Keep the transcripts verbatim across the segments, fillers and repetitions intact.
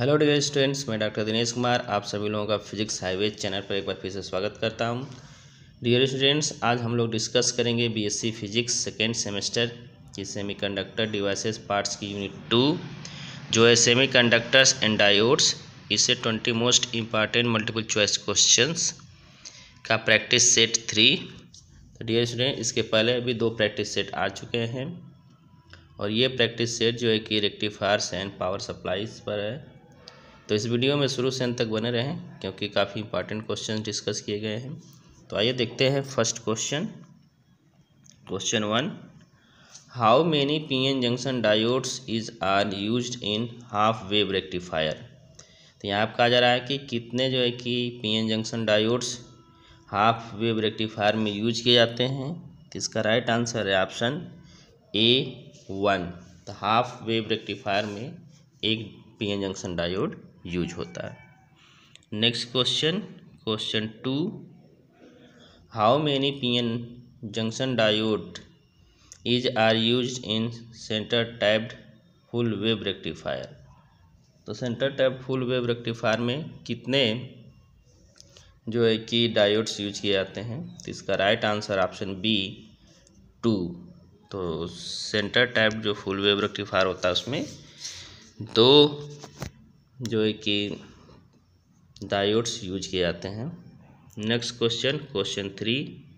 Hello dear students, मैं doctor Dinesh Kumar आप सभी लोगों का फिजिक्स हाईवेज चैनल पर एक बार फिर से स्वागत करता हूं। डियर स्टूडेंट्स, आज हम लोग डिस्कस करेंगे बीएससी फिजिक्स सेकेंड सेमेस्टर की सेमीकंडक्टर डिवाइसेस पार्ट्स की यूनिट टू, जो है सेमीकंडक्टर्स एंड डायोड्स। इससे twenty most important multiple choice questions का प्रैक्टिस सेट थ्री। तो डियर स्टूडेंट, इसके पहले भी दो प्रैक्टिस सेट आ चुके हैं और ये प्रैक्टिस सेट जो है कि रेक्टिफायर्स एंड पावर सप्लाईज पर है। तो इस वीडियो में शुरू से अंत तक बने रहें क्योंकि काफ़ी इंपॉर्टेंट क्वेश्चन डिस्कस किए गए हैं। तो आइए देखते हैं first question. Question one, how many PN junction diodes is are used in half wave rectifier. तो यहाँ आप कहा जा रहा है कि कितने जो है कि PN junction diodes half wave rectifier में यूज किए जाते हैं। तो इसका राइट आंसर है ऑप्शन ए वन। तो हाफ वेव रेक्टिफायर में एक पीएन जंक्शन डायोड यूज होता है। Next question, question two, how many PN junction diode is are used in centre tapped full wave rectifier. तो centre tapped full wave rectifier में कितने जो है कि डायोड्स यूज किए जाते हैं। तो इसका right answer option B two. तो सेंटर टैप्ड जो फुल वेव रेक्टिफायर होता है उसमें दो जो है कि डायोड्स यूज किए जाते हैं। Next question, question three,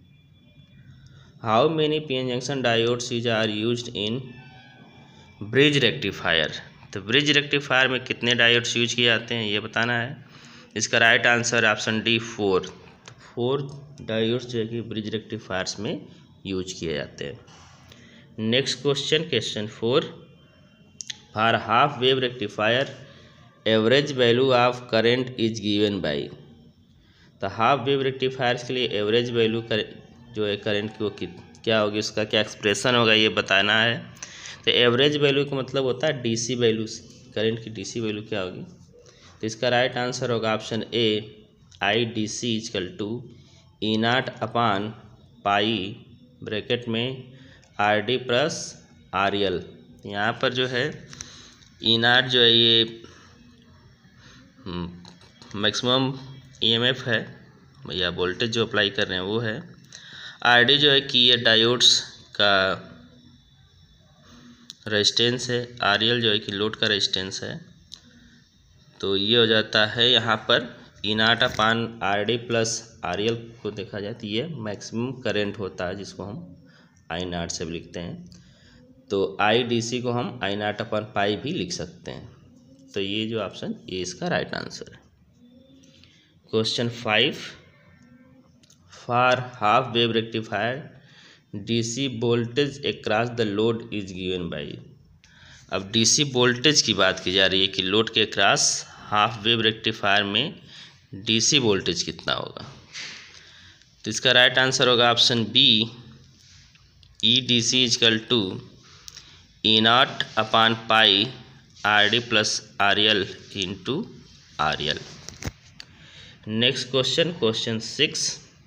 how many PN junction diodes is are used in bridge rectifier. तो ब्रिज रेक्टिफायर में कितने डायोड्स यूज किए जाते हैं ये बताना है। इसका right answer option D four. तो फोर डायोड्स जो है कि ब्रिज रेक्टिफायर्स में यूज किए जाते हैं। Next question, question four, for half wave rectifier average value of current is given by. तो हाफ वेव रेक्टिफायर्स के लिए एवरेज वैल्यू कर जो है करंट की वो क्या होगी, उसका क्या एक्सप्रेशन होगा ये बताना है। तो एवरेज वैल्यू का मतलब होता है डीसी वैल्यू, करंट की डीसी वैल्यू क्या होगी। तो इसका राइट आंसर होगा option A, I D C equal to E naught upon pi bracket में R D plus R L. यहाँ पर जो है ई नाट जो है ये मैक्सिमम ईएमएफ है या वोल्टेज जो अप्लाई कर रहे हैं वो है। आरडी जो है कि ये डायोड्स का रेजिस्टेंस है, आरएल जो है कि लोड का रेजिस्टेंस है। तो ये हो जाता है यहाँ पर E naught upon R D plus R L को देखा जाए तो ये मैक्सिमम करंट होता है जिसको हम आई नाट से भी लिखते हैं। तो आई डी सी को हम आई नाट अपान पाई भी लिख सकते हैं। तो ये जो ऑप्शन ए इसका राइट आंसर है। Question five, for half wave rectifier DC voltage across the load is given by. अब डीसी वोल्टेज की बात की जा रही है कि लोड के अक्रॉस हाफ वेव रेक्टिफायर में डीसी वोल्टेज कितना होगा। तो इसका राइट आंसर होगा option B, E D C equal to E naught upon pi R D plus R L into R L. Next question, question six,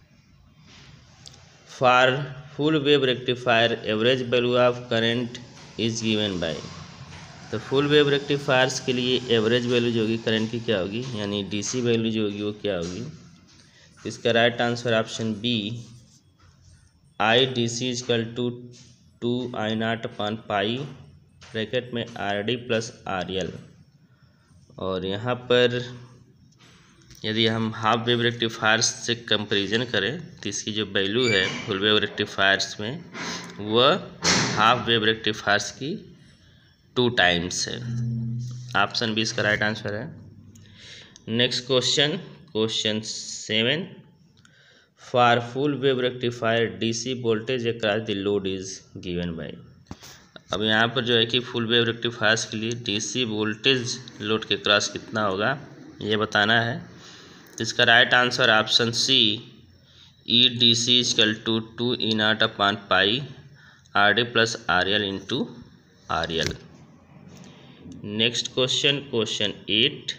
for full wave rectifier average value of current is given by. तो full wave rectifiers के लिए average value जो होगी current की क्या होगी, यानी DC value जो होगी वो क्या होगी। इसका right answer option B, I D C equal to two I naught upon pi bracket में R D plus R L. और यहाँ पर यदि हम हाफ वेव रेक्टिफायर्स से कंपैरिजन करें तो इसकी जो वैल्यू है फुल वेव रेक्टिफायर्स में वह हाफ वेव रेक्टिफायर्स की टू टाइम्स है। ऑप्शन बी इसका राइट आंसर है। Next question, question seven, for full wave rectifier DC voltage across the load is given by. अब यहाँ पर जो है कि फुल वेव रेक्टिफायर्स के लिए डीसी वोल्टेज लोड के क्रॉस कितना होगा ये बताना है। इसका right answer option C, E D C equal to two E naught upon pi R D plus R L into R L. Next question, question eight,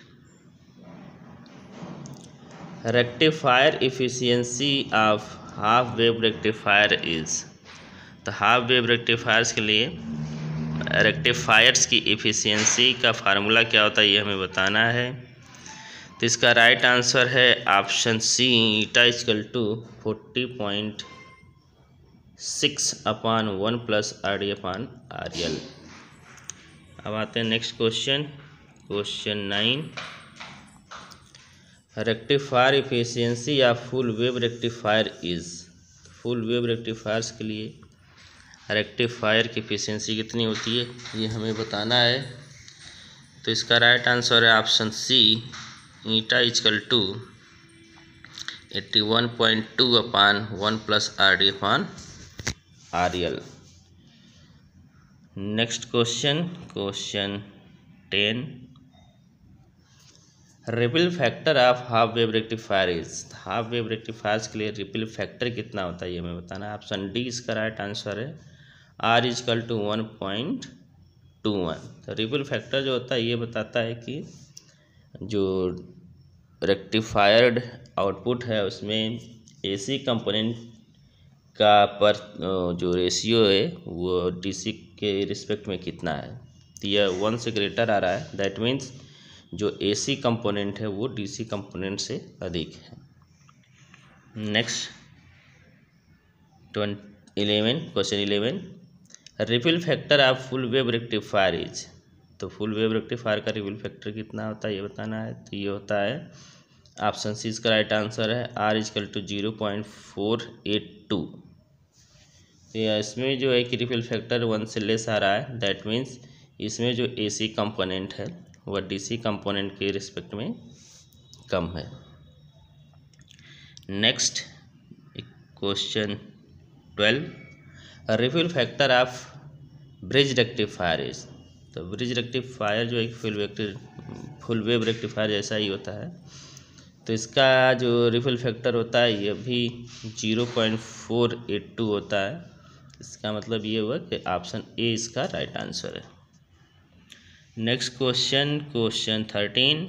rectifier efficiency of half wave rectifier is. तो half wave rectifiers के लिए rectifiers की efficiency का formula क्या होता है ये हमें बताना है। तो इसका राइट आंसर है option C, eta equal to forty point six upon one plus R D upon R L. अब आते हैं next question, question nine. Rectifier efficiency या full wave rectifier is. Full wave rectifiers के लिए rectifier की efficiency कितनी होती है ये हमें बताना है। तो इसका राइट आंसर है option C, eta equal to eighty one point two upon one plus R D upon R L. Next question, question ten. Ripple factor of half wave rectifier is. Half wave rectifiers के लिए ripple factor कितना होता है ये हमें बताना है। Option D इसका राइट आंसर है, R equal to one point two one. तो रिपल फैक्टर जो होता है ये बताता है कि जो रेक्टिफायर्ड आउटपुट है उसमें एसी कंपोनेंट का पर जो रेशियो है वो डीसी के रिस्पेक्ट में कितना है। तो यह वन से ग्रेटर आ रहा है, दैट मीन्स जो एसी कंपोनेंट है वो डीसी कंपोनेंट से अधिक है। Next twenty eleven, question eleven. Ripple factor of full wave rectifier is. तो फुल वेव रेक्टिफायर का रिपल फैक्टर कितना होता है ये बताना है। तो ये होता है ऑप्शन सी इसका राइट आंसर है, R equal to zero point four eight two. तो इसमें जो है कि रिपल फैक्टर वन से लेस आ रहा है, दैट मीन्स इसमें जो एसी कंपोनेंट है वह डीसी कंपोनेंट के रिस्पेक्ट में कम है। Next question twelve. Ripple factor of bridge rectifier is. तो ब्रिज रेक्टिफायर जो एक full vector full wave rectifier जैसा ही होता है। तो इसका जो रिपल फैक्टर होता है ये भी zero point four eight two होता है। इसका मतलब ये हुआ कि ऑप्शन ए इसका राइट आंसर है। Next question, question thirteen.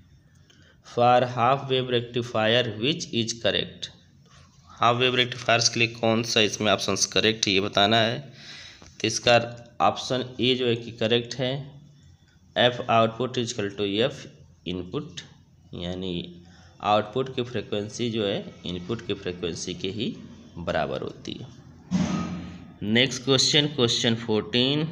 For half wave rectifier which is correct. Half wave rectifiers के लिए कौन सा इसमें ऑप्शन करेक्ट है ये बताना है। तो इसका ऑप्शन ए जो है कि करेक्ट है, F output equal to F input, यानी आउटपुट की फ्रिक्वेंसी जो है इनपुट की फ्रिक्वेंसी के ही बराबर होती है। Next question, question fourteen.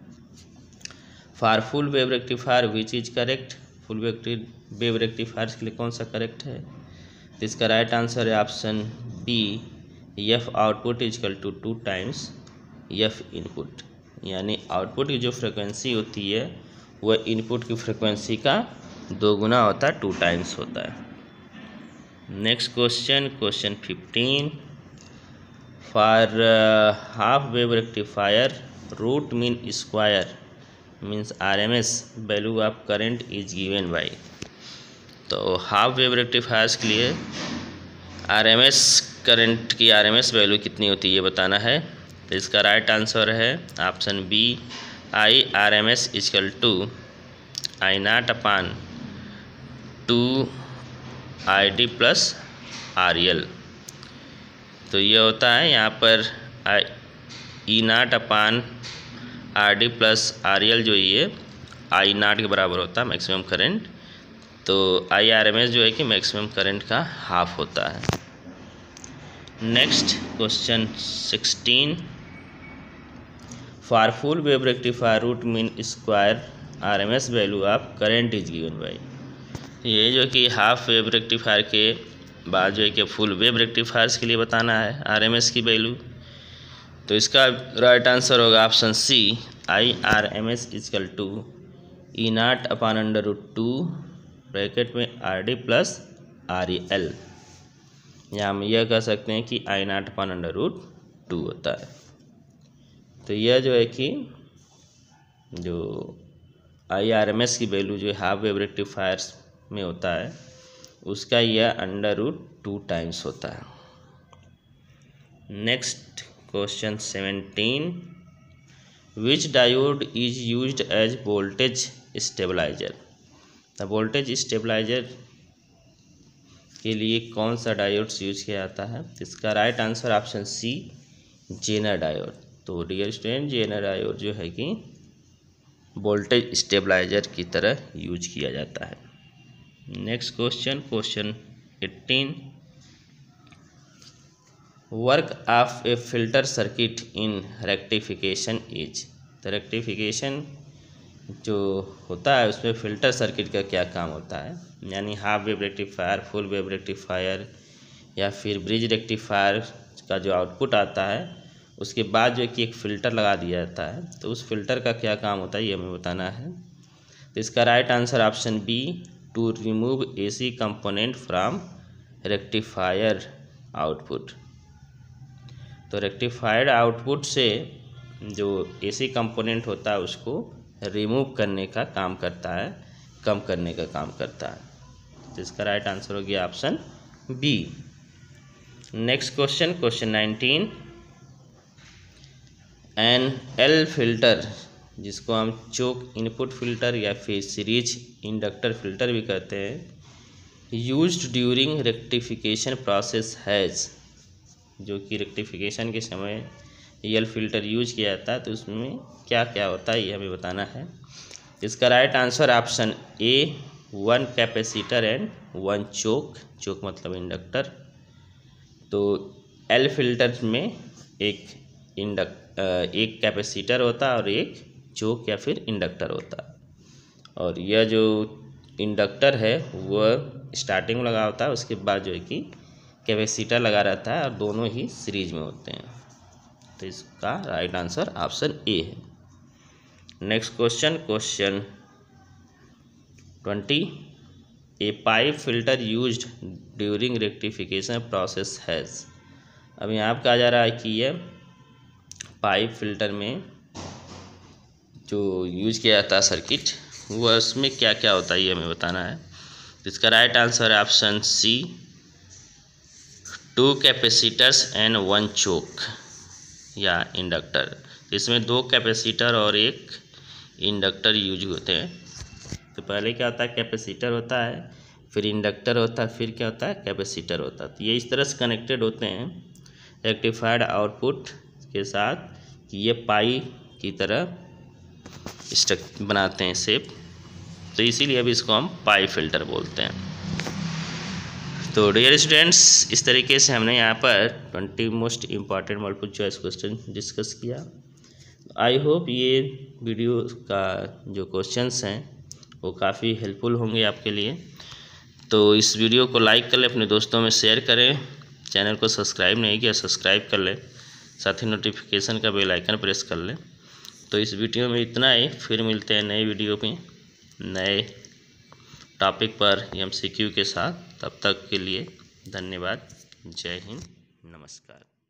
For full wave rectifier which is correct. Full wave rectifiers के लिए कौन सा करेक्ट है। तो इसका राइट आंसर है option B, F output equal to two times F input, यानी आउटपुट की जो फ्रिक्वेंसी होती है वह इनपुट की फ्रिक्वेंसी का दो गुना होता है, टू टाइम्स होता है। Next question, question fifteen. For half wave rectifier root mean square means R M S value of current is given by. तो हाफ वेव रेक्टिफायर्स के लिए आर एम एस करंट की आर एम एस वैल्यू कितनी होती है ये बताना है। तो इसका राइट आंसर है option B, I R M S equal to I naught upon two I D plus R L. तो ये होता है यहाँ पर I E naught upon R D plus R L, जो ये आई नाट के बराबर होता है मैक्सिमम करंट। तो आई आर एम एस जो है कि मैक्सिमम करंट का हाफ होता है। Next question sixteen. For full wave rectifier root mean square R M S value of current is given by. ये जो कि हाफ वेव रेक्टिफायर के बाद जो है कि फुल वेव रेक्टिफायर्स के लिए बताना है आर एम एस की वैल्यू। तो इसका राइट आंसर होगा option C, I R M S equal to E naught upon under root two bracket में R D plus R L, या हम यह कह सकते हैं कि I naught upon under root two होता है। तो यह जो है कि जो आई आर एम एस की वैल्यू जो हाफ वेव रेक्टिफायर्स में होता है उसका यह अंडर रूट टू टाइम्स होता है। Next question seventeen. Which diode is used as voltage stabiliser. The voltage stabiliser के लिए कौन सा डायोड्स यूज किया जाता है। इसका right answer option C, Zener diode. तो डियर स्टूडेंट, जेनर डायोड जो है कि वोल्टेज स्टेबलाइजर की तरह यूज किया जाता है। Next question, question eighteen, work of a filter circuit in rectification is. तो रेक्टिफिकेशन जो होता है उसमें फिल्टर सर्किट का क्या काम होता है, यानी half wave rectifier, full wave rectifier या फिर ब्रिज रेक्टिफायर का जो आउटपुट आता है उसके बाद जो कि एक फ़िल्टर लगा दिया जाता है, तो उस फिल्टर का क्या काम होता है ये हमें बताना है। तो इसका right answer option B, to remove AC component from rectifier output. तो रेक्टिफायर आउटपुट से जो एसी कंपोनेंट होता है उसको रिमूव करने का काम करता है, कम करने का काम करता है। तो इसका राइट आंसर हो गया option B. Next question, question nineteen, an L filter, जिसको हम चोक इनपुट फिल्टर या फिर सीरीज इंडक्टर फिल्टर भी कहते हैं, used during rectification process has, जो कि रेक्टिफिकेशन के समय एल फिल्टर यूज किया जाता है, तो उसमें क्या क्या होता है ये हमें बताना है। इसका right answer option A, one capacitor and one choke, choke मतलब इंडक्टर। तो एल फिल्टर में एक इंडक्ट एक कैपेसिटर होता है और एक चोक या फिर इंडक्टर होता है, और यह जो इंडक्टर है वह स्टार्टिंग में लगा होता है, उसके बाद जो है कि कैपेसिटर लगा रहता है और दोनों ही सीरीज में होते हैं। तो इसका राइट आंसर ऑप्शन ए है। Next question, question twenty, a pi filter used during rectification process has. अब यहाँ पर कहा जा रहा है कि यह पाइप फिल्टर में जो यूज किया जाता है सर्किट, वह उसमें क्या क्या होता है ये हमें बताना है। तो इसका राइट आंसर है option C, two capacitors and one choke या इंडक्टर। इसमें दो कैपेसिटर और एक इंडक्टर यूज होते हैं। तो पहले क्या होता है, कैपेसिटर होता है, फिर इंडक्टर होता है, फिर क्या होता है, कैपेसिटर होता है। तो ये इस तरह से कनेक्टेड होते हैं रेक्टिफाइड आउटपुट के साथ कि ये पाई की तरह स्ट्रक्चर बनाते हैं शेप, तो इसीलिए अभी इसको हम पाई फिल्टर बोलते हैं। तो डियर स्टूडेंट्स, इस तरीके से हमने यहाँ पर twenty most important multiple choice question discuss किया। आई होप ये वीडियो का जो क्वेश्चंस हैं वो काफ़ी हेल्पफुल होंगे आपके लिए। तो इस वीडियो को लाइक कर लें, अपने दोस्तों में शेयर करें, चैनल को सब्सक्राइब नहीं किया सब्सक्राइब कर लें, साथ ही नोटिफिकेशन का बेल आइकन प्रेस कर लें। तो इस वीडियो में इतना ही, फिर मिलते हैं नए वीडियो में नए टॉपिक पर एमसीक्यू के साथ। तब तक के लिए धन्यवाद। जय हिंद, नमस्कार।